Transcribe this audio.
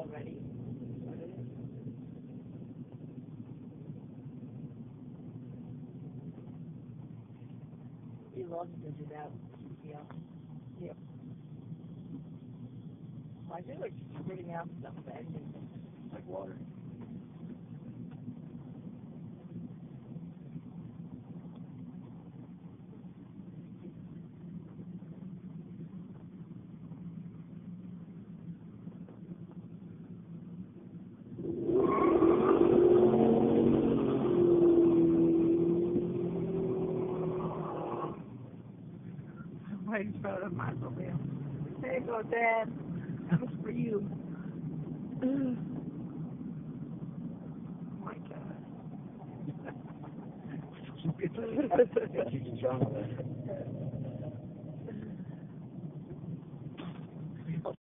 already. He loves to do that. Yeah. Yep. I feel like spitting out stuff bad, like water. Right in front of my mobile. There you go, Dad. That was for you. Oh my God. Keep strong.